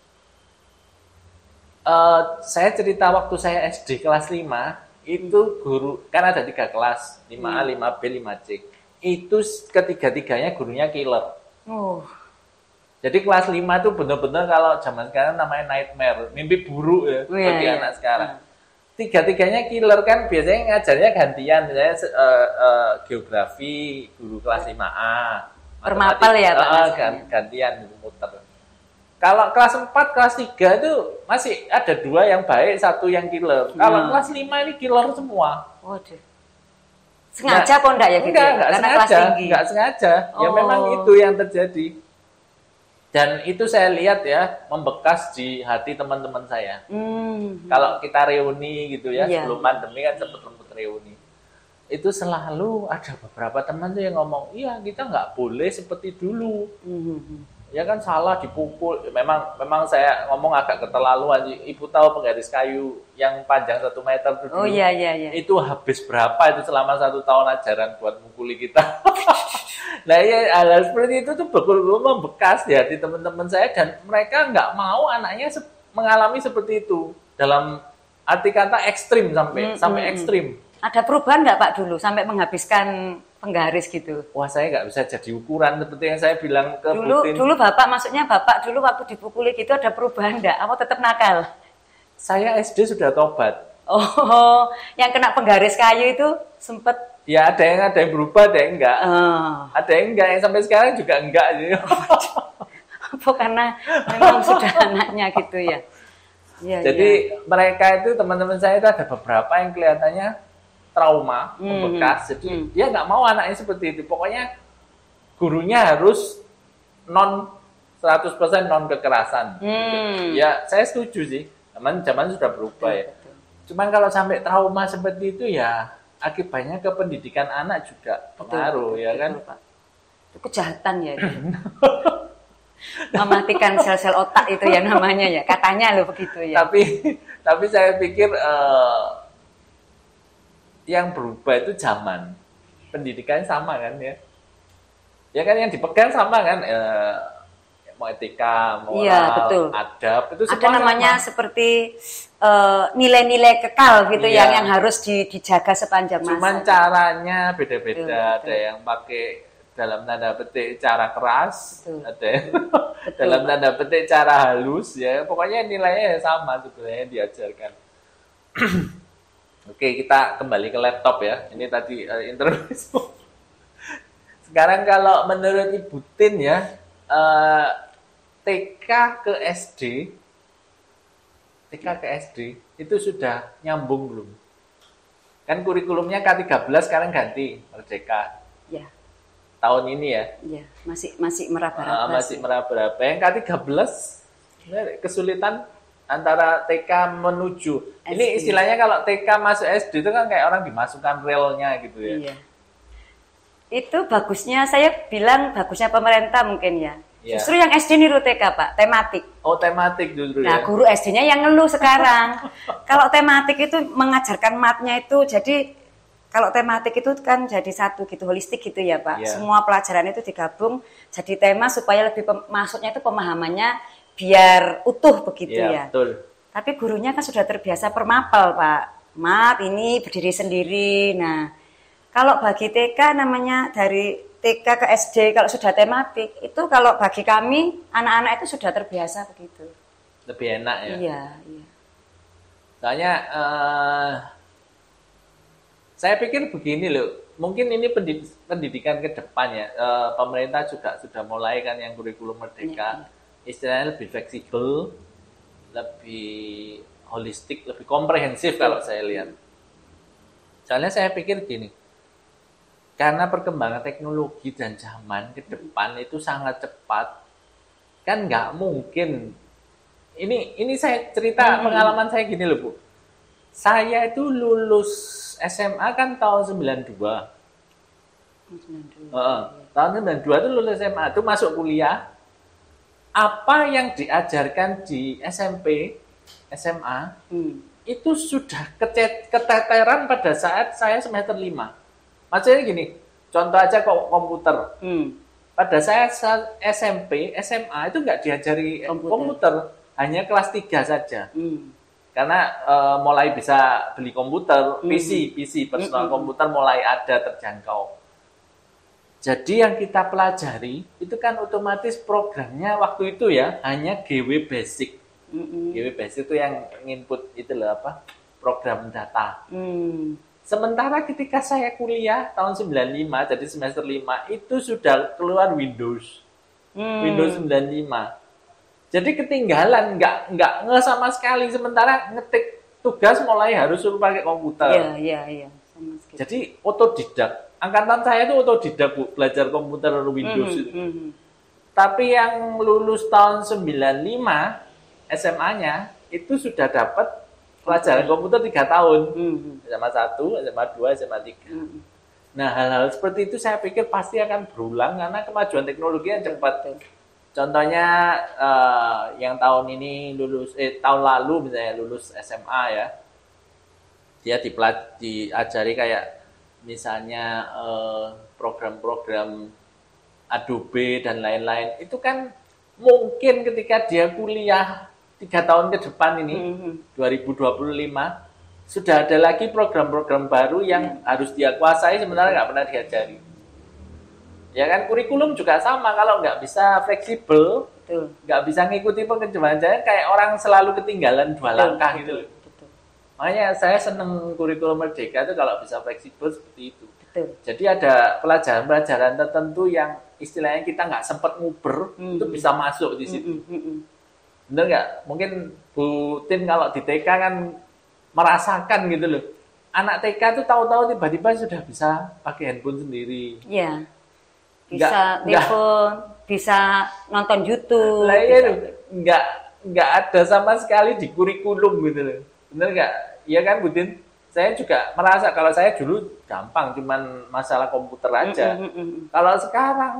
[SPEAKER 1] Eh, saya cerita waktu saya S D kelas lima itu guru kan ada tiga kelas, lima A, lima B, lima C. Itu ketiga-tiganya gurunya killer.
[SPEAKER 2] Oh.
[SPEAKER 1] Jadi kelas lima itu benar-benar kalau zaman sekarang namanya nightmare, mimpi buruk ya
[SPEAKER 2] Iya,
[SPEAKER 1] bagi
[SPEAKER 2] iya.
[SPEAKER 1] anak sekarang. Tiga-tiganya killer kan, biasanya ngajarnya gantian, misalnya uh, uh, geografi guru kelas lima A,
[SPEAKER 2] Permapal ya, Pak,
[SPEAKER 1] uh,
[SPEAKER 2] maksudnya.
[SPEAKER 1] gan- gantian gitu, muter. Kalau kelas empat, kelas tiga itu masih ada dua yang baik, satu yang killer. Kalau
[SPEAKER 2] Hmm.
[SPEAKER 1] kelas lima ini killer semua.
[SPEAKER 2] Waduh. Sengaja apa enggak ya gitu?
[SPEAKER 1] Enggak,
[SPEAKER 2] ya?
[SPEAKER 1] enggak
[SPEAKER 2] Karena
[SPEAKER 1] sengaja,
[SPEAKER 2] kelas tinggi.
[SPEAKER 1] enggak sengaja. Ya
[SPEAKER 2] Oh.
[SPEAKER 1] memang itu yang terjadi. Dan itu saya lihat ya, membekas di hati teman-teman saya.
[SPEAKER 2] Hmm.
[SPEAKER 1] Kalau kita reuni gitu ya,
[SPEAKER 2] Iya.
[SPEAKER 1] sebelum pandemi kan sempat sempat reuni. Itu selalu ada beberapa teman tuh yang ngomong, iya kita nggak boleh seperti dulu.
[SPEAKER 2] Hmm.
[SPEAKER 1] Ya kan salah dipukul. Memang memang saya ngomong agak keterlaluan. Ibu tahu penggaris kayu yang panjang satu meter itu
[SPEAKER 2] Oh
[SPEAKER 1] dulu?
[SPEAKER 2] iya iya iya.
[SPEAKER 1] Itu habis berapa itu selama satu tahun ajaran buat mukuli kita. Nah ya hal seperti itu tuh betul-betul membekas di hati teman-teman saya dan mereka nggak mau anaknya se- mengalami seperti itu dalam arti kata ekstrim sampai
[SPEAKER 2] Hmm,
[SPEAKER 1] sampai
[SPEAKER 2] hmm,
[SPEAKER 1] ekstrim.
[SPEAKER 2] Ada perubahan nggak Pak dulu sampai menghabiskan penggaris gitu?
[SPEAKER 1] Wah saya nggak bisa jadi ukuran seperti yang saya bilang ke
[SPEAKER 2] Dulu
[SPEAKER 1] Putin.
[SPEAKER 2] dulu Bapak maksudnya Bapak dulu waktu dipukuli gitu ada perubahan nggak? Apa tetap nakal?
[SPEAKER 1] Saya S D sudah tobat.
[SPEAKER 2] Oh, yang kena penggaris kayu itu sempet.
[SPEAKER 1] Ya ada yang ada yang berubah, ada yang enggak.
[SPEAKER 2] Oh.
[SPEAKER 1] Ada yang enggak, yang sampai sekarang juga enggak.
[SPEAKER 2] Apa karena memang sudah anaknya gitu ya? Ya
[SPEAKER 1] Jadi
[SPEAKER 2] ya.
[SPEAKER 1] mereka itu teman-teman saya itu ada beberapa yang kelihatannya trauma,
[SPEAKER 2] Hmm.
[SPEAKER 1] membekas. Jadi
[SPEAKER 2] Hmm.
[SPEAKER 1] dia nggak mau anaknya seperti itu. Pokoknya gurunya harus non seratus persen non kekerasan.
[SPEAKER 2] Hmm.
[SPEAKER 1] Ya saya setuju sih. Zaman zaman sudah berubah ya.
[SPEAKER 2] Betul.
[SPEAKER 1] Cuman kalau sampai trauma seperti itu ya akibatnya ke pendidikan anak juga pengaruh,
[SPEAKER 2] betul,
[SPEAKER 1] ya
[SPEAKER 2] betul,
[SPEAKER 1] kan.
[SPEAKER 2] Pak. Itu kejahatan ya itu. Mematikan sel-sel otak itu ya namanya ya. Katanya loh begitu ya.
[SPEAKER 1] Tapi tapi saya pikir eh, yang berubah itu zaman. Pendidikan sama kan ya. Ya kan yang dipegang sama kan eh, mau etika, moral,
[SPEAKER 2] Iya, betul.
[SPEAKER 1] adab itu
[SPEAKER 2] Ada
[SPEAKER 1] semua
[SPEAKER 2] namanya
[SPEAKER 1] sama.
[SPEAKER 2] seperti eh, nilai-nilai kekal gitu
[SPEAKER 1] Iya.
[SPEAKER 2] yang yang harus di- dijaga sepanjang masa.
[SPEAKER 1] Cuman caranya beda-beda.
[SPEAKER 2] Betul, betul.
[SPEAKER 1] Ada yang pakai dalam tanda petik cara keras,
[SPEAKER 2] Betul.
[SPEAKER 1] ada yang dalam tanda petik cara halus ya. Pokoknya nilainya sama sebenarnya diajarkan. Oke, kita kembali ke laptop ya. Ini tadi uh, intermezzo. Sekarang kalau menurut Ibu Tin ya, uh, T K ke S D, T K ke S D itu sudah nyambung belum? Kan kurikulumnya K tiga belas sekarang ganti Merdeka.
[SPEAKER 2] Ya,
[SPEAKER 1] Tahun ini ya.
[SPEAKER 2] ya, masih masih
[SPEAKER 1] Uh,
[SPEAKER 2] meraba-raba.
[SPEAKER 1] masih
[SPEAKER 2] sih.
[SPEAKER 1] meraba-raba. Yang K tiga belas kesulitan antara T K menuju. Ini
[SPEAKER 2] S D.
[SPEAKER 1] istilahnya kalau T K masuk S D itu kan kayak orang dimasukkan relnya gitu ya.
[SPEAKER 2] Iya. Itu bagusnya, saya bilang bagusnya pemerintah mungkin ya.
[SPEAKER 1] Iya.
[SPEAKER 2] Justru yang S D niru T K, Pak, tematik.
[SPEAKER 1] Oh, tematik justru
[SPEAKER 2] Nah,
[SPEAKER 1] ya.
[SPEAKER 2] guru S D-nya yang ngeluh sekarang. Kalau tematik itu mengajarkan matnya itu, jadi kalau tematik itu kan jadi satu gitu, holistik gitu ya Pak.
[SPEAKER 1] Iya.
[SPEAKER 2] Semua pelajaran itu digabung jadi tema supaya lebih, pem- maksudnya itu pemahamannya biar utuh begitu
[SPEAKER 1] Iya,
[SPEAKER 2] ya.
[SPEAKER 1] betul.
[SPEAKER 2] Tapi gurunya kan sudah terbiasa permapel Pak. Mat ini berdiri sendiri. Nah, kalau bagi T K namanya dari T K ke S D kalau sudah tematik, itu kalau bagi kami anak-anak itu sudah terbiasa begitu.
[SPEAKER 1] Lebih enak ya.
[SPEAKER 2] Iya, iya.
[SPEAKER 1] Soalnya eh, saya pikir begini loh. Mungkin ini pendid- pendidikan ke depan ya. Eh, pemerintah juga sudah mulai kan yang kurikulum Merdeka. Istilahnya lebih fleksibel, lebih holistik, lebih komprehensif kalau saya lihat. Soalnya saya pikir gini, karena perkembangan teknologi dan zaman ke depan itu sangat cepat, kan nggak mungkin. Ini ini saya cerita pengalaman saya gini loh Bu. Saya itu lulus S M A kan tahun sembilan puluh dua. Heeh, tahun sembilan puluh dua itu lulus S M A, itu masuk kuliah. Apa yang diajarkan di S M P, S M A,
[SPEAKER 2] Hmm.
[SPEAKER 1] itu sudah kecet- keteteran pada saat saya semester lima. Maksudnya gini, contoh aja kok komputer.
[SPEAKER 2] Hmm.
[SPEAKER 1] Pada saya saat S M P, S M A itu nggak diajari
[SPEAKER 2] Komputer.
[SPEAKER 1] komputer, hanya kelas tiga saja.
[SPEAKER 2] Hmm.
[SPEAKER 1] Karena eh, mulai bisa beli komputer,
[SPEAKER 2] Hmm.
[SPEAKER 1] P C, P C, personal
[SPEAKER 2] Hmm.
[SPEAKER 1] komputer mulai ada terjangkau. Jadi yang kita pelajari itu kan otomatis programnya waktu itu ya hanya G W Basic.
[SPEAKER 2] Hmm.
[SPEAKER 1] G W Basic itu yang input itu loh apa? Program data.
[SPEAKER 2] Hmm.
[SPEAKER 1] Sementara ketika saya kuliah tahun sembilan puluh lima, jadi semester lima itu sudah keluar Windows.
[SPEAKER 2] Hmm.
[SPEAKER 1] Windows sembilan puluh lima. Jadi ketinggalan, nggak nggak nge sama sekali. Sementara ngetik tugas mulai harus suruh pakai komputer.
[SPEAKER 2] Iya, iya, iya. Sama sekali.
[SPEAKER 1] Jadi otodidak. Angkatan saya itu otodidak Bu, belajar komputer Windows
[SPEAKER 2] Hmm,
[SPEAKER 1] itu.
[SPEAKER 2] hmm.
[SPEAKER 1] Tapi yang lulus tahun sembilan puluh lima S M A-nya itu sudah dapat pelajaran komputer tiga tahun.
[SPEAKER 2] Hmm.
[SPEAKER 1] S M A satu, S M A dua, S M A tiga.
[SPEAKER 2] Hmm.
[SPEAKER 1] Nah, hal-hal seperti itu saya pikir pasti akan berulang karena kemajuan teknologi yang cepat.
[SPEAKER 2] Betul.
[SPEAKER 1] Contohnya eh, yang tahun ini lulus, eh tahun lalu misalnya lulus S M A ya, dia dipelaj- diajari kayak misalnya eh, program-program Adobe dan lain-lain. Itu kan mungkin ketika dia kuliah tiga tahun ke depan ini,
[SPEAKER 2] Hmm.
[SPEAKER 1] dua ribu dua puluh lima, sudah ada lagi program-program baru yang harus dia kuasai sebenarnya nggak pernah diajari. Ya kan, kurikulum juga sama, kalau nggak bisa fleksibel,
[SPEAKER 2] Betul.
[SPEAKER 1] nggak bisa ngikuti perkembangan zaman, kayak orang selalu ketinggalan dua langkah gitu loh.
[SPEAKER 2] Betul.
[SPEAKER 1] Makanya saya seneng kurikulum Merdeka itu kalau bisa fleksibel seperti itu.
[SPEAKER 2] Betul.
[SPEAKER 1] Jadi ada pelajaran-pelajaran tertentu yang istilahnya kita nggak sempat nguber, hmm. itu bisa masuk di situ. Hmm, hmm, hmm. Bener nggak? Mungkin Bu Tin kalau di T K kan merasakan gitu loh. Anak T K tuh tahu-tahu tiba-tiba sudah bisa pakai handphone sendiri.
[SPEAKER 2] Iya. Bisa telepon, bisa nonton YouTube.
[SPEAKER 1] Lah iya, nggak nggak ada sama sekali di kurikulum gitu loh. Bener nggak? Iya kan Bu Tin? Saya juga merasa kalau saya dulu gampang, cuman masalah komputer aja. Mm, mm, mm. Kalau sekarang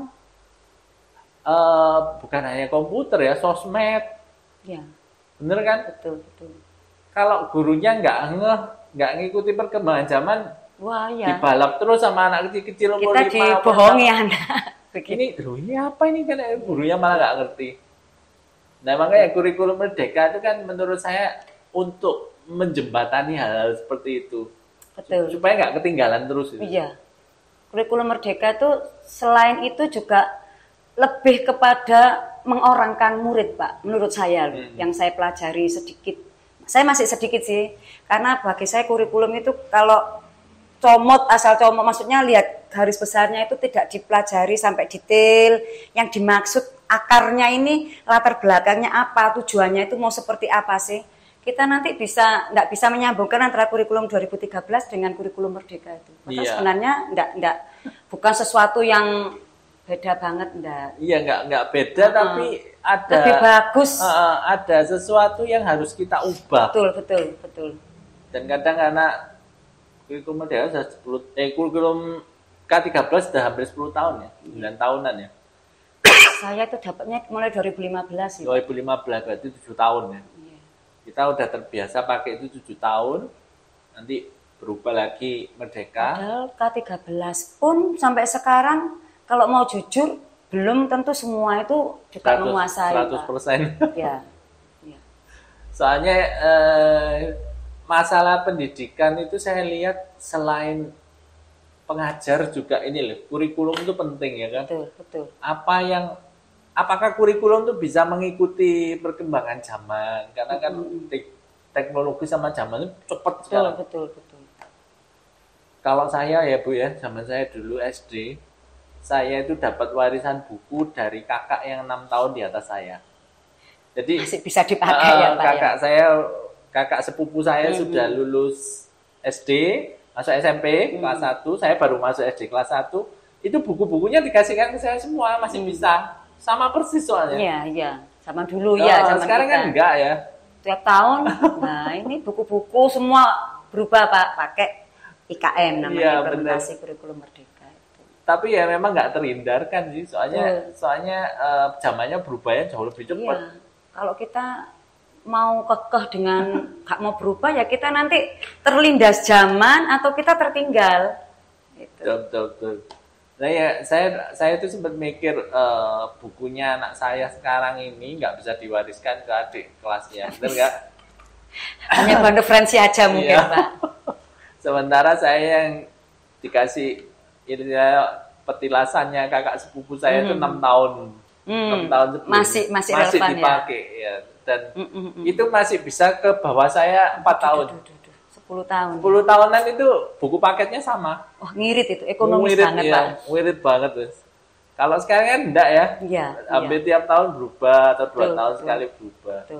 [SPEAKER 1] uh, bukan hanya komputer ya, sosmed. Ya. Bener kan?
[SPEAKER 2] Betul, betul.
[SPEAKER 1] Kalau gurunya nggak ngeh, nggak ngikuti perkembangan zaman, wah ya. Dibalap terus sama anak kecil-kecil umur
[SPEAKER 2] lima. Kita dibohongi anak.
[SPEAKER 1] Ini, loh, ini apa ini kan gurunya malah nggak ngerti. Nah makanya kurikulum Merdeka itu kan menurut saya untuk menjembatani hal-hal seperti itu. Betul. Supaya nggak ketinggalan terus. Itu.
[SPEAKER 2] Iya. Kurikulum Merdeka itu selain itu juga lebih kepada mengorangkan murid, Pak. Menurut saya, hmm. yang saya pelajari sedikit. Saya masih sedikit sih. Karena bagi saya kurikulum itu kalau comot, asal comot, maksudnya lihat garis besarnya itu tidak dipelajari sampai detail. Yang dimaksud akarnya ini, latar belakangnya apa, tujuannya itu mau seperti apa sih. Kita nanti bisa nggak bisa menyambungkan antara kurikulum dua ribu tiga belas dengan kurikulum Merdeka itu. Maka iya. Sebenarnya nggak nggak bukan sesuatu yang beda banget, enggak.
[SPEAKER 1] Iya, nggak nggak beda, uh, tapi ada
[SPEAKER 2] lebih bagus.
[SPEAKER 1] Uh, ada sesuatu yang harus kita ubah.
[SPEAKER 2] Betul, betul, betul.
[SPEAKER 1] Dan kadang karena kurikulum Merdeka sudah sepuluh eh kurikulum K tiga belas sudah hampir sepuluh tahun ya, sembilan tahunan ya.
[SPEAKER 2] Saya itu dapatnya mulai dua ribu lima belas ya.
[SPEAKER 1] dua ribu lima belas berarti tujuh tahun ya. Kita udah terbiasa pakai itu tujuh tahun, nanti berubah lagi Merdeka.
[SPEAKER 2] Padahal K tiga belas pun sampai sekarang kalau mau jujur belum tentu semua itu juga seratus, menguasai.
[SPEAKER 1] seratus persen.
[SPEAKER 2] Ya. Ya.
[SPEAKER 1] Soalnya eh, masalah pendidikan itu saya lihat selain pengajar juga ini loh, kurikulum itu penting ya kan?
[SPEAKER 2] Betul, betul.
[SPEAKER 1] Apa yang Apakah kurikulum itu bisa mengikuti perkembangan zaman? Karena kan te- teknologi sama zaman itu cepat sekarang.
[SPEAKER 2] Betul, betul, betul.
[SPEAKER 1] Kalau saya ya Bu ya, zaman saya dulu S D, saya itu dapat warisan buku dari kakak yang enam tahun di atas saya. Jadi
[SPEAKER 2] masih bisa dipakai uh, ya Pak.
[SPEAKER 1] Kakak
[SPEAKER 2] ya?
[SPEAKER 1] saya, kakak sepupu saya mm-hmm. sudah lulus S D, masuk S M P mm-hmm. kelas satu, saya baru masuk S D kelas satu. Itu buku-bukunya dikasihkan ke saya semua, masih mm-hmm. bisa. Sama persis soalnya.
[SPEAKER 2] Iya, iya. Sama dulu ya.
[SPEAKER 1] Oh, zaman sekarang kita. Kan enggak ya.
[SPEAKER 2] Tiap tahun, nah ini buku-buku semua berubah Pak, pakai I K M namanya, ya, implementasi kurikulum Merdeka. Itu.
[SPEAKER 1] Tapi ya memang nggak terhindarkan sih, soalnya oh. soalnya uh, zamannya berubahnya jauh lebih cepat.
[SPEAKER 2] Iya. Kalau kita mau kekeh dengan nggak mau berubah ya kita nanti terlindas zaman atau kita tertinggal. Gitu.
[SPEAKER 1] Betul, betul, betul. Nah ya, saya saya itu sempat mikir uh, bukunya anak saya sekarang ini nggak bisa diwariskan ke adik kelasnya, benar nggak?
[SPEAKER 2] Hanya bahan referensi aja mungkin iya. Pak.
[SPEAKER 1] Sementara saya yang dikasih ini petilasannya kakak sepupu saya hmm. itu enam tahun,
[SPEAKER 2] hmm.
[SPEAKER 1] enam tahun sebelum
[SPEAKER 2] masih masih,
[SPEAKER 1] masih
[SPEAKER 2] relevan,
[SPEAKER 1] dipakai ya, ya. Dan
[SPEAKER 2] hmm, hmm, hmm.
[SPEAKER 1] itu masih bisa ke bawah saya empat tahun.
[SPEAKER 2] Duh, duh, duh. sepuluh tahun.
[SPEAKER 1] sepuluh tahunan itu buku paketnya sama.
[SPEAKER 2] Oh, ngirit itu, ekonomis
[SPEAKER 1] ngirit,
[SPEAKER 2] banget,
[SPEAKER 1] ya,
[SPEAKER 2] Pak.
[SPEAKER 1] Ngirit banget, Mas. Kalau sekarang kan enggak ya.
[SPEAKER 2] Iya.
[SPEAKER 1] Hampir
[SPEAKER 2] iya.
[SPEAKER 1] tiap tahun berubah atau dua
[SPEAKER 2] betul,
[SPEAKER 1] tahun
[SPEAKER 2] betul.
[SPEAKER 1] sekali berubah.
[SPEAKER 2] Betul.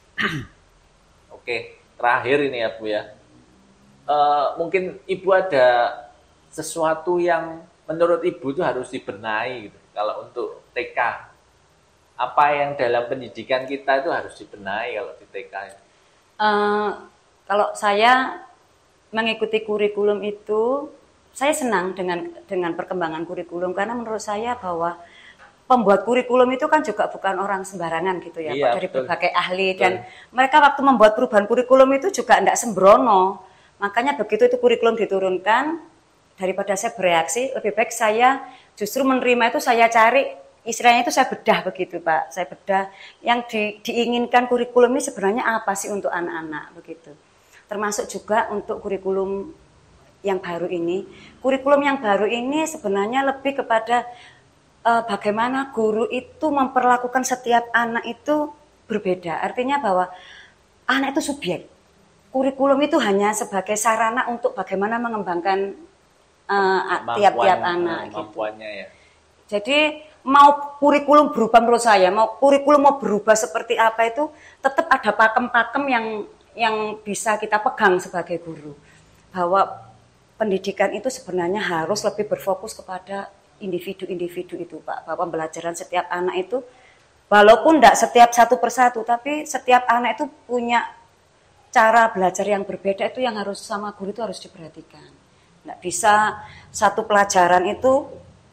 [SPEAKER 1] Oke, terakhir ini ya, Bu ya. Uh, mungkin Ibu ada sesuatu yang menurut Ibu itu harus dibenahi gitu. Kalau untuk T K. Apa yang dalam pendidikan kita itu harus dibenahi kalau di T K?
[SPEAKER 2] Uh, Kalau saya mengikuti kurikulum itu, saya senang dengan dengan perkembangan kurikulum karena menurut saya bahwa pembuat kurikulum itu kan juga bukan orang sembarangan gitu ya, iya, Pak, dari betul. Berbagai ahli betul. Dan mereka waktu membuat perubahan kurikulum itu juga tidak sembrono. Makanya begitu itu kurikulum diturunkan, daripada saya bereaksi, lebih baik saya justru menerima itu saya cari, istilahnya itu saya bedah begitu Pak, saya bedah yang di, diinginkan kurikulum ini sebenarnya apa sih untuk anak-anak begitu. Termasuk juga untuk kurikulum yang baru ini. Kurikulum yang baru ini sebenarnya lebih kepada uh, bagaimana guru itu memperlakukan setiap anak itu berbeda. Artinya bahwa anak itu subjek. kurikulum itu hanya sebagai sarana untuk bagaimana mengembangkan uh, tiap-tiap anak.
[SPEAKER 1] Kemampuannya
[SPEAKER 2] gitu.
[SPEAKER 1] ya.
[SPEAKER 2] Jadi mau kurikulum berubah menurut saya, mau kurikulum mau berubah seperti apa itu tetap ada pakem-pakem yang yang bisa kita pegang sebagai guru. Bahwa pendidikan itu sebenarnya harus lebih berfokus kepada individu-individu itu, Pak. Bahwa pembelajaran setiap anak itu walaupun tidak setiap satu persatu, tapi setiap anak itu punya cara belajar yang berbeda, itu yang harus sama guru itu harus diperhatikan. Nggak bisa satu pelajaran itu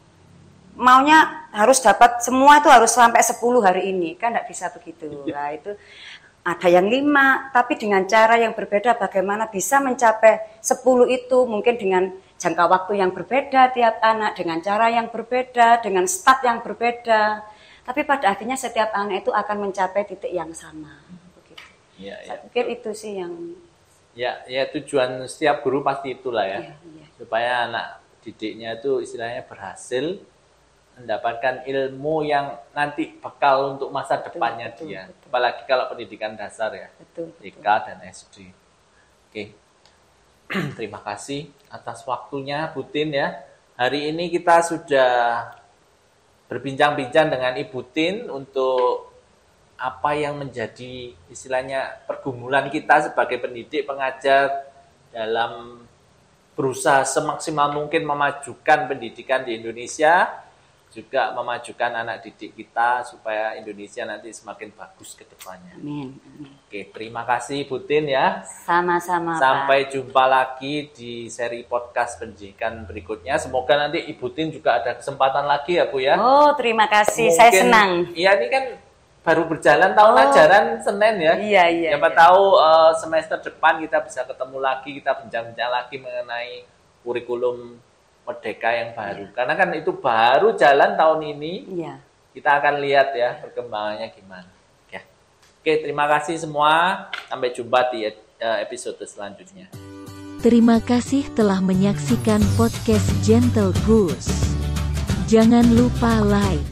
[SPEAKER 2] maunya harus dapat semua itu harus sampai sepuluh hari ini, kan nggak bisa begitu. Nah itu ada yang lima, tapi dengan cara yang berbeda bagaimana bisa mencapai sepuluh itu mungkin dengan jangka waktu yang berbeda tiap anak, dengan cara yang berbeda, dengan start yang berbeda. Tapi pada akhirnya setiap anak itu akan mencapai titik yang sama.
[SPEAKER 1] Ya,
[SPEAKER 2] Saya
[SPEAKER 1] ya.
[SPEAKER 2] pikir itu sih yang
[SPEAKER 1] ya ya tujuan setiap guru pasti itulah ya,
[SPEAKER 2] ya, ya.
[SPEAKER 1] supaya anak didiknya itu istilahnya berhasil mendapatkan ilmu yang nanti bekal untuk masa
[SPEAKER 2] Betul,
[SPEAKER 1] depannya
[SPEAKER 2] betul,
[SPEAKER 1] dia,
[SPEAKER 2] betul.
[SPEAKER 1] apalagi kalau pendidikan dasar ya,
[SPEAKER 2] Betul,
[SPEAKER 1] T K
[SPEAKER 2] betul.
[SPEAKER 1] dan S D. Oke, terima kasih atas waktunya Bu Tin ya. Hari ini kita sudah berbincang-bincang dengan Ibu Tin untuk apa yang menjadi istilahnya pergumulan kita sebagai pendidik pengajar dalam berusaha semaksimal mungkin memajukan pendidikan di Indonesia, juga memajukan anak didik kita supaya Indonesia nanti semakin bagus ke depannya.
[SPEAKER 2] Amin, amin.
[SPEAKER 1] Oke, terima kasih Bu Tin ya.
[SPEAKER 2] Sama-sama,
[SPEAKER 1] Sampai
[SPEAKER 2] Pak.
[SPEAKER 1] jumpa lagi di seri podcast pendidikan berikutnya. Semoga nanti Ibu Tin juga ada kesempatan lagi ya Bu ya.
[SPEAKER 2] Oh, terima kasih.
[SPEAKER 1] Mungkin,
[SPEAKER 2] Saya senang.
[SPEAKER 1] Iya, ini kan baru berjalan tahun
[SPEAKER 2] Oh.
[SPEAKER 1] ajaran Senin ya.
[SPEAKER 2] Iya, iya.
[SPEAKER 1] Siapa
[SPEAKER 2] iya.
[SPEAKER 1] tahu uh, semester depan kita bisa ketemu lagi, kita bincang-bincang lagi mengenai kurikulum Merdeka yang baru. Karena kan itu baru jalan tahun ini.
[SPEAKER 2] Iya.
[SPEAKER 1] Kita akan lihat ya perkembangannya gimana. Ya. Oke, terima kasih semua. Sampai jumpa di uh, episode selanjutnya.
[SPEAKER 4] Terima kasih telah menyaksikan podcast Gentle Goose. Jangan lupa like,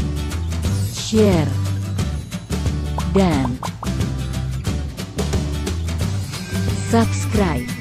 [SPEAKER 4] share, dan subscribe.